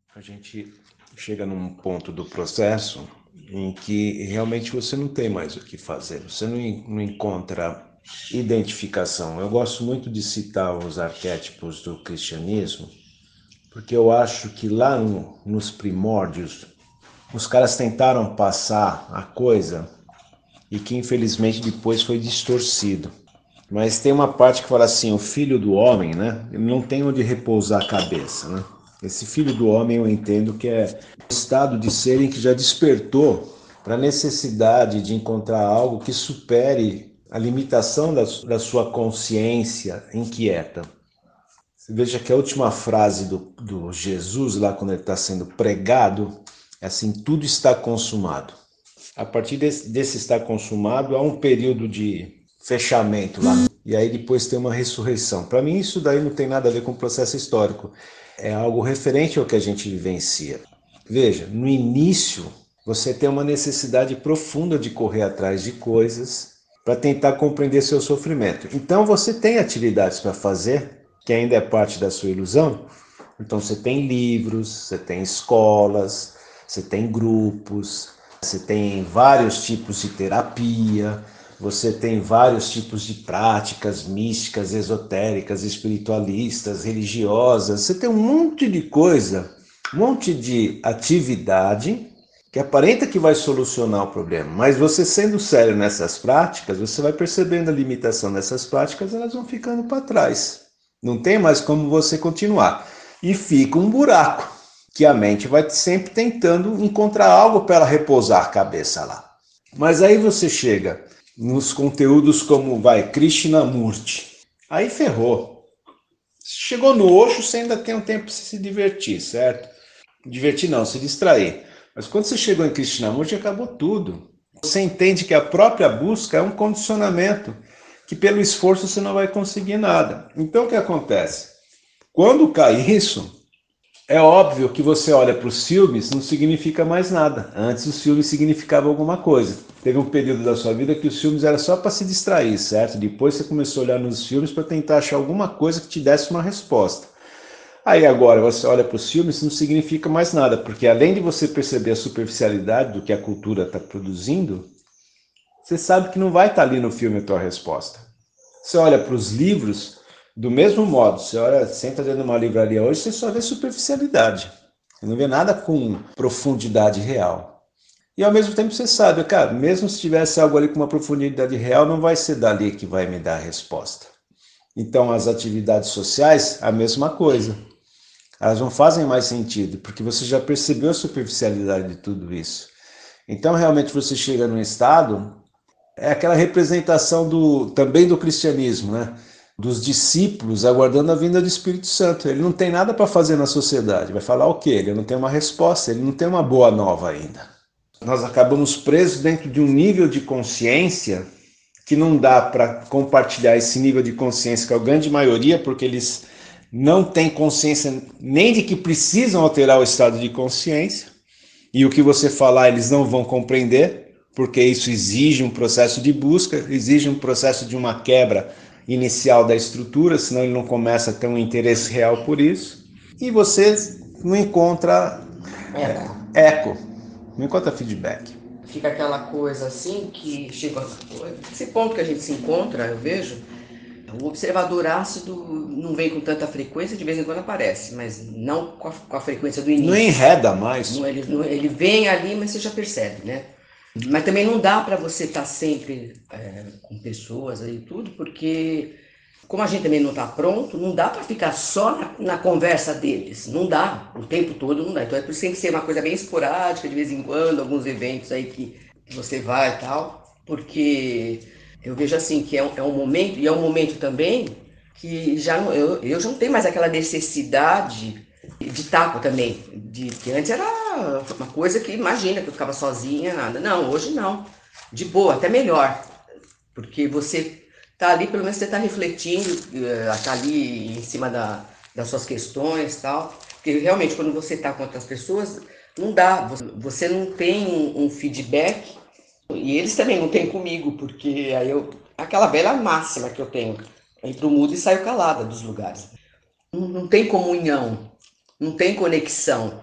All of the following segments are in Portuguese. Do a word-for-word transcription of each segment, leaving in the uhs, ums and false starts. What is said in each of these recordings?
A gente chega num ponto do processo em que realmente você não tem mais o que fazer, você não, não encontra identificação. Eu gosto muito de citar os arquétipos do cristianismo, porque eu acho que lá no, nos primórdios, os caras tentaram passar a coisa e que infelizmente depois foi distorcido. Mas tem uma parte que fala assim, o filho do homem, né? Ele não tem onde repousar a cabeça, né? Esse filho do homem eu entendo que é o estado de ser em que já despertou para a necessidade de encontrar algo que supere a limitação da, da sua consciência inquieta. Você veja que a última frase do, do Jesus, lá quando ele está sendo pregado, é assim, tudo está consumado. A partir desse, desse estar consumado, há um período de fechamento lá. E aí depois tem uma ressurreição. Para mim, isso daí não tem nada a ver com o processo histórico. É algo referente ao que a gente vivencia. Veja, no início, você tem uma necessidade profunda de correr atrás de coisas para tentar compreender seu sofrimento. Então, você tem atividades para fazer, que ainda é parte da sua ilusão. Então, você tem livros, você tem escolas, você tem grupos, você tem vários tipos de terapia, você tem vários tipos de práticas místicas, esotéricas, espiritualistas, religiosas. Você tem um monte de coisa, um monte de atividade que aparenta que vai solucionar o problema. Mas você sendo sério nessas práticas, você vai percebendo a limitação dessas práticas, elas vão ficando para trás. Não tem mais como você continuar. E fica um buraco, que a mente vai sempre tentando encontrar algo para ela repousar a cabeça lá. Mas aí você chega nos conteúdos como, vai, Krishnamurti. Aí ferrou. Chegou no Osho, você ainda tem um tempo para se divertir, certo? Divertir não, se distrair. Mas quando você chegou em Krishnamurti, acabou tudo. Você entende que a própria busca é um condicionamento, que pelo esforço você não vai conseguir nada. Então o que acontece? Quando cai isso, é óbvio que você olha para os filmes, não significa mais nada. Antes os filmes significavam alguma coisa. Teve um período da sua vida que os filmes eram só para se distrair, certo? Depois você começou a olhar nos filmes para tentar achar alguma coisa que te desse uma resposta. Aí agora você olha para os filmes, não significa mais nada, porque além de você perceber a superficialidade do que a cultura está produzindo, você sabe que não vai estar ali no filme a tua resposta. Você olha para os livros, do mesmo modo, você olha, senta dentro de uma livraria hoje, você só vê superficialidade. Você não vê nada com profundidade real. E ao mesmo tempo você sabe, cara, mesmo se tivesse algo ali com uma profundidade real, não vai ser dali que vai me dar a resposta. Então as atividades sociais, a mesma coisa. Elas não fazem mais sentido, porque você já percebeu a superficialidade de tudo isso. Então realmente você chega num estado, é aquela representação do, também do cristianismo, né? Dos discípulos aguardando a vinda do Espírito Santo. Ele não tem nada para fazer na sociedade. Vai falar o quê? Ele não tem uma resposta, ele não tem uma boa nova ainda. Nós acabamos presos dentro de um nível de consciência que não dá para compartilhar esse nível de consciência com a grande maioria, porque eles não têm consciência nem de que precisam alterar o estado de consciência, e o que você falar eles não vão compreender, porque isso exige um processo de busca, exige um processo de uma quebra inicial da estrutura, senão ele não começa a ter um interesse real por isso, e você não encontra Eco. é, eco, não encontra feedback. Fica aquela coisa assim que chega. Esse ponto que a gente se encontra, eu vejo, o observador ácido não vem com tanta frequência, de vez em quando aparece, mas não com a, com a frequência do Não início. enreda mais. Não, ele, não, ele vem ali, mas você já percebe, né? Mas também não dá para você estar sempre é, com pessoas aí e tudo, porque como a gente também não está pronto, não dá para ficar só na, na conversa deles. Não dá, o tempo todo não dá. Então é por isso que tem que ser uma coisa bem esporádica, de vez em quando, alguns eventos aí que, que você vai e tal, porque eu vejo assim que é um, é um momento, e é um momento também que já não, eu, eu já não tenho mais aquela necessidade de taco também, de que antes era uma coisa que imagina que eu ficava sozinha, nada. Não, hoje não. De boa, até melhor. Porque você tá ali, pelo menos você tá refletindo, tá ali em cima da, das suas questões e tal. Porque realmente quando você tá com outras pessoas, não dá, você não tem um, um feedback e eles também não têm comigo, porque aí eu, aquela velha máxima que eu tenho, entro mudo e saio calada dos lugares. Não, não tem comunhão, não tem conexão.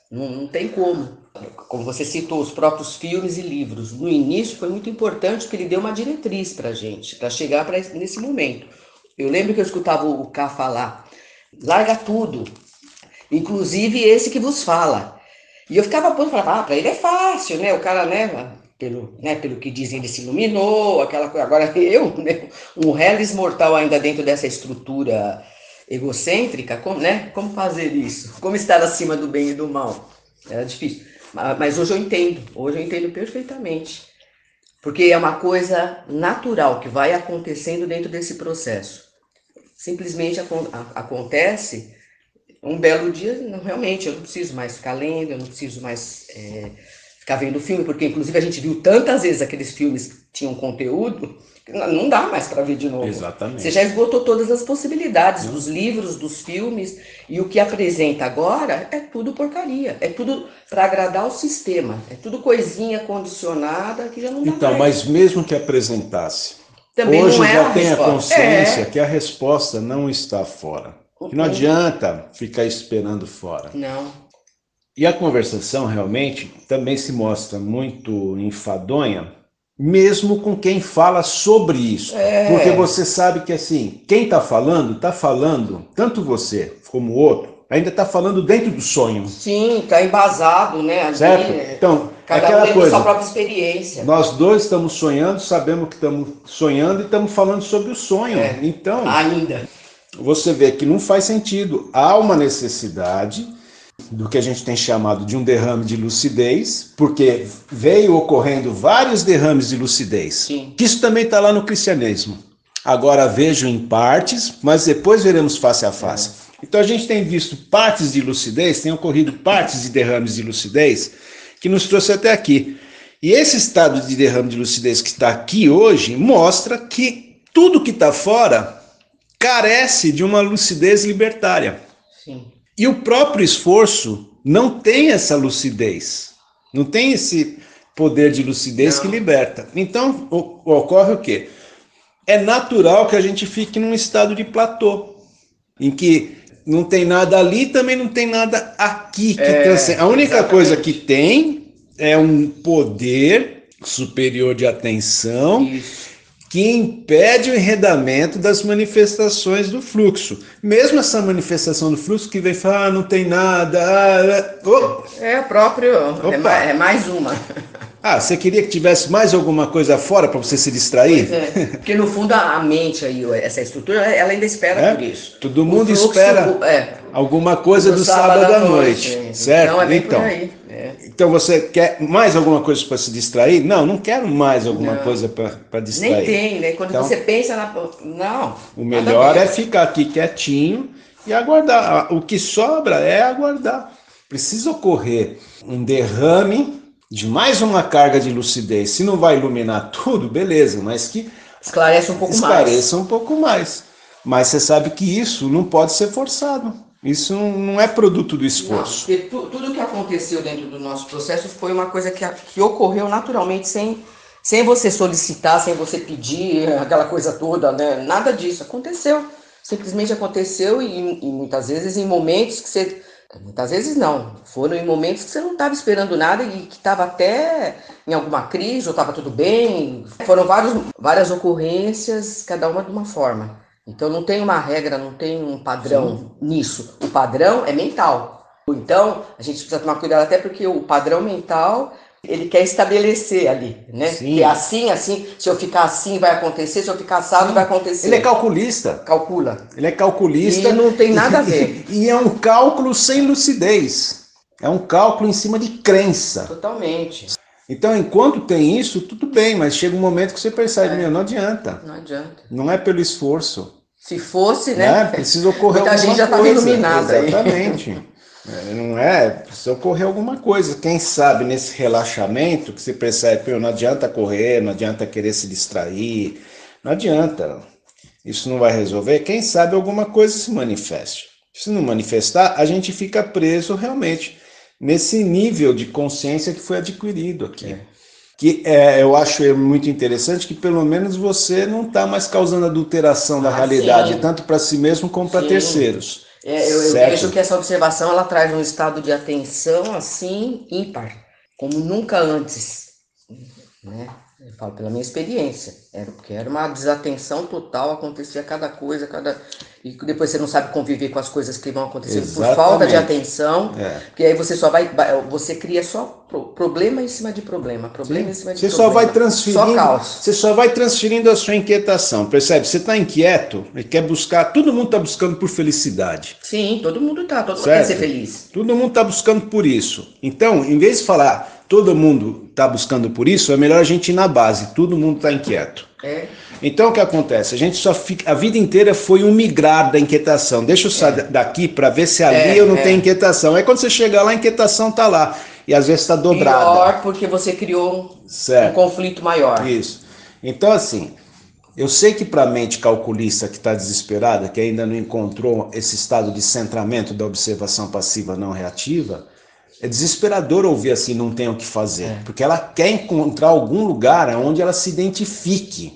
Não, não tem como. Como você citou, os próprios filmes e livros. No início foi muito importante que ele deu uma diretriz para a gente, para chegar pra, nesse momento. Eu lembro que eu escutava o K falar, larga tudo, inclusive esse que vos fala. E eu ficava pronto, falava, ah, para ele é fácil, né? O cara, né, pelo, né, pelo que dizem, ele se iluminou, aquela coisa. Agora eu, né, um réis mortal ainda dentro dessa estrutura egocêntrica, como, né? Como fazer isso? Como estar acima do bem e do mal? Era difícil. Mas hoje eu entendo, hoje eu entendo perfeitamente. Porque é uma coisa natural que vai acontecendo dentro desse processo. Simplesmente ac- acontece, um belo dia, não, realmente, eu não preciso mais ficar lendo, eu não preciso mais é, ficar vendo filme, porque inclusive a gente viu tantas vezes aqueles filmes que tinham conteúdo, que não dá mais para ver de novo. Exatamente. Você já esgotou todas as possibilidades dos livros, dos filmes, e o que apresenta agora é tudo porcaria, é tudo para agradar o sistema, é tudo coisinha condicionada que já não dá Então, mais. mas mesmo que apresentasse, Também hoje não é já a tem a resposta. consciência É. que a resposta não está fora. Que não adianta ficar esperando fora. Não. E a conversação realmente também se mostra muito enfadonha, mesmo com quem fala sobre isso. É. Porque você sabe que assim, quem está falando, está falando, tanto você como o outro, ainda está falando dentro do sonho. Sim, está embasado, né? Ali, Certo? Então, cada aquela um tem coisa, sua própria experiência. nós dois estamos sonhando, sabemos que estamos sonhando e estamos falando sobre o sonho. É. Então, Ainda. você vê que não faz sentido. Há uma necessidade do que a gente tem chamado de um derrame de lucidez, porque veio ocorrendo vários derrames de lucidez. Sim. Que isso também está lá no cristianismo. Agora vejo em partes, mas depois veremos face a face. É. Então a gente tem visto partes de lucidez, tem ocorrido partes de derrames de lucidez, que nos trouxe até aqui. E esse estado de derrame de lucidez que está aqui hoje mostra que tudo que está fora carece de uma lucidez libertária. Sim. E o próprio esforço não tem essa lucidez, não tem esse poder de lucidez não. que liberta. Então ocorre o quê? É natural que a gente fique num estado de platô, em que não tem nada ali, também não tem nada aqui. Que é, transcende. A única exatamente. coisa que tem é um poder superior de atenção. Isso. Que impede o enredamento das manifestações do fluxo. Mesmo essa manifestação do fluxo que vem falar, ah, não tem nada. Ah, oh. É próprio, é mais, é mais uma. Ah, você queria que tivesse mais alguma coisa fora para você se distrair? Pois é, porque no fundo a mente aí, essa estrutura, ela ainda espera é? por isso. Todo mundo fluxo, espera é, alguma coisa do, do sábado, sábado à noite, noite certo? Então é bem então, por aí. É. Então você quer mais alguma coisa para se distrair? Não, não quero mais alguma não. coisa para distrair. Nem tem, né? Quando então, você pensa na... Não. O melhor é ficar aqui quietinho e aguardar. O que sobra é aguardar. Precisa ocorrer um derrame de mais uma carga de lucidez. Se não vai iluminar tudo, beleza, mas que esclarece um pouco esclareça mais. Esclareça um pouco mais. Mas você sabe que isso não pode ser forçado. Isso não é produto do esforço. Não, porque tu, tudo que aconteceu dentro do nosso processo foi uma coisa que, que ocorreu naturalmente, sem, sem você solicitar, sem você pedir, aquela coisa toda, né? Nada disso. Aconteceu. Simplesmente aconteceu e, e muitas vezes em momentos que você... Muitas vezes não. Foram em momentos que você não estava esperando nada e que estava até em alguma crise ou estava tudo bem. Foram vários, várias ocorrências, cada uma de uma forma. Então não tem uma regra, não tem um padrão Sim. nisso. O padrão é mental. Então a gente precisa tomar cuidado até porque o padrão mental ele quer estabelecer ali, né? Sim. Que é assim, assim, se eu ficar assim vai acontecer, se eu ficar assado Sim. vai acontecer. Ele é calculista. Calcula. Ele é calculista. E não tem nada a ver. E é um cálculo sem lucidez. É um cálculo em cima de crença. Totalmente. Então, enquanto tem isso, tudo bem, mas chega um momento que você percebe, é. meu, não adianta. Não adianta. Não é pelo esforço. Se fosse, né? né? Precisa ocorrer Muita alguma gente já coisa. Tá iluminada. Exatamente. É, não é? Precisa ocorrer alguma coisa. Quem sabe nesse relaxamento que você percebe, meu, não adianta correr, não adianta querer se distrair, não adianta. Isso não vai resolver. Quem sabe alguma coisa se manifeste. Se não manifestar, a gente fica preso realmente nesse nível de consciência que foi adquirido aqui. É. Que é, eu acho muito interessante que pelo menos você não está mais causando adulteração da ah, realidade, sim. tanto para si mesmo como para terceiros. É, eu, eu vejo que essa observação ela traz um estado de atenção assim ímpar, como nunca antes, né? Eu falo pela minha experiência, era porque era uma desatenção total, acontecia cada coisa, cada e depois você não sabe conviver com as coisas que vão acontecendo por falta de atenção, é. Porque aí você só vai, você cria só problema em cima de problema, problema Sim. em cima de você problema. Só vai transferindo, só caos. Você só vai transferindo a sua inquietação, percebe? Você está inquieto e quer buscar, todo mundo está buscando por felicidade. Sim, todo mundo está, todo mundo quer ser feliz. Todo mundo está buscando por isso. Então, em vez de falar todo mundo está buscando por isso, é melhor a gente ir na base, todo mundo está inquieto. É. Então o que acontece? A gente só fica, a vida inteira foi um migrar da inquietação. Deixa eu sair é. daqui para ver se ali é, eu não é. tenho inquietação. Aí quando você chegar lá, a inquietação está lá. E às vezes está dobrada. Pior porque você criou um, um conflito maior. Isso. Então assim, eu sei que para a mente calculista que está desesperada, que ainda não encontrou esse estado de centramento da observação passiva não reativa, é desesperador ouvir assim, não tem o que fazer. É. Porque ela quer encontrar algum lugar onde ela se identifique.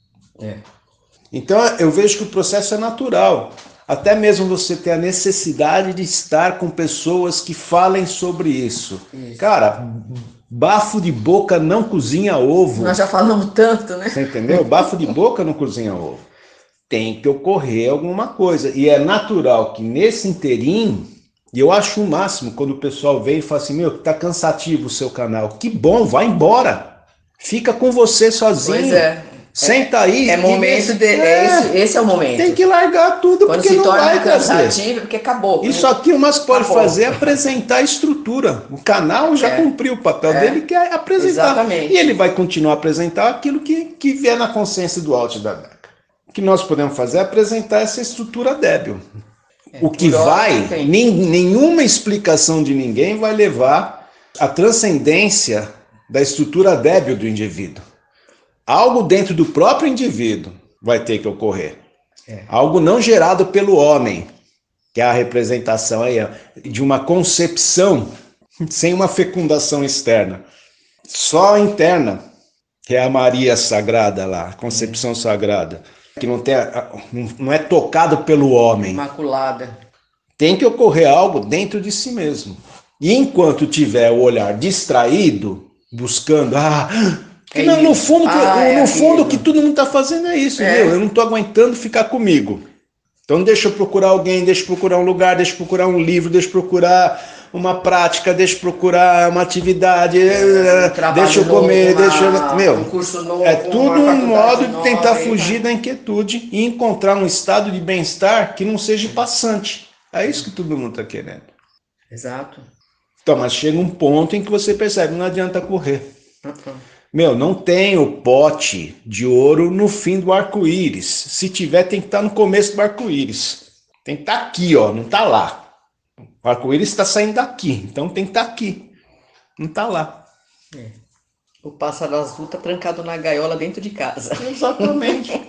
É. Então eu vejo que o processo é natural. Até mesmo você ter a necessidade de estar com pessoas que falem sobre isso. isso. Cara, bafo de boca não cozinha ovo. Nós já falamos tanto, né? Você entendeu? Bafo de boca não cozinha ovo. Tem que ocorrer alguma coisa. E é natural que nesse inteirinho, e eu acho o máximo quando o pessoal vem e fala assim, meu, tá cansativo o seu canal. Que bom, vai embora. Fica com você sozinho. Pois é. Senta aí. É momento de, é, é esse, esse é o momento. Tem que largar tudo quando porque se não torna vai cansativo, porque acabou. Isso aqui o mais que pode acabou. fazer é apresentar a estrutura. O canal já é. cumpriu o papel é. dele, que é apresentar. Exatamente. E ele vai continuar a apresentar aquilo que, que vier na consciência do áudio da Deca. O que nós podemos fazer é apresentar essa estrutura débil. É, o que vai, nem, nenhuma explicação de ninguém vai levar à transcendência da estrutura débil do indivíduo. Algo dentro do próprio indivíduo vai ter que ocorrer. É. Algo não gerado pelo homem, que é a representação aí, de uma concepção sem uma fecundação externa. Só interna, que é a Maria Sagrada lá, a concepção é. sagrada. Que não, tem, não é tocado pelo homem. Imaculada. Tem que ocorrer algo dentro de si mesmo. E enquanto tiver o olhar distraído, buscando... Ah, é não, no fundo, ah, que, é no fundo o que todo mundo está fazendo é isso. É. Meu, eu não estou aguentando ficar comigo. Então deixa eu procurar alguém, deixa eu procurar um lugar, deixa eu procurar um livro, deixa eu procurar uma prática, deixa eu procurar uma atividade, é, deixa eu comer, novo, deixa eu... Meu, um curso novo, é tudo um modo de tentar nova, fugir da inquietude e encontrar um estado de bem-estar que não seja passante. É isso que todo mundo está querendo. Exato. Então, mas chega um ponto em que você percebe, não adianta correr. Uh-uh. Meu, não tem o pote de ouro no fim do arco-íris. Se tiver, tem que estar no começo do arco-íris. Tem que estar aqui, ó, não está lá. O arco-íris está saindo daqui, então tem que estar aqui. Não está lá. É. O pássaro azul está trancado na gaiola dentro de casa. Exatamente.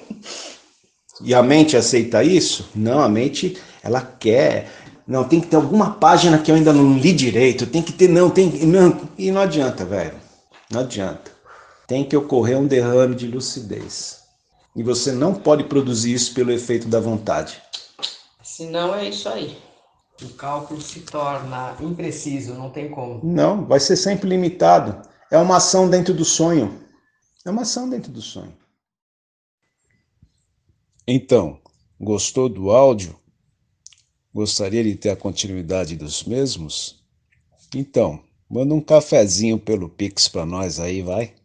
E a mente aceita isso? Não, a mente, ela quer... Não, tem que ter alguma página que eu ainda não li direito. Tem que ter, não, tem... Não. E não adianta, velho. Não adianta. Tem que ocorrer um derrame de lucidez. E você não pode produzir isso pelo efeito da vontade. Senão é isso aí. O cálculo se torna impreciso, não tem como. Não, vai ser sempre limitado. É uma ação dentro do sonho. É uma ação dentro do sonho. Então, gostou do áudio? Gostaria de ter a continuidade dos mesmos? Então, manda um cafezinho pelo Pix para nós aí, vai.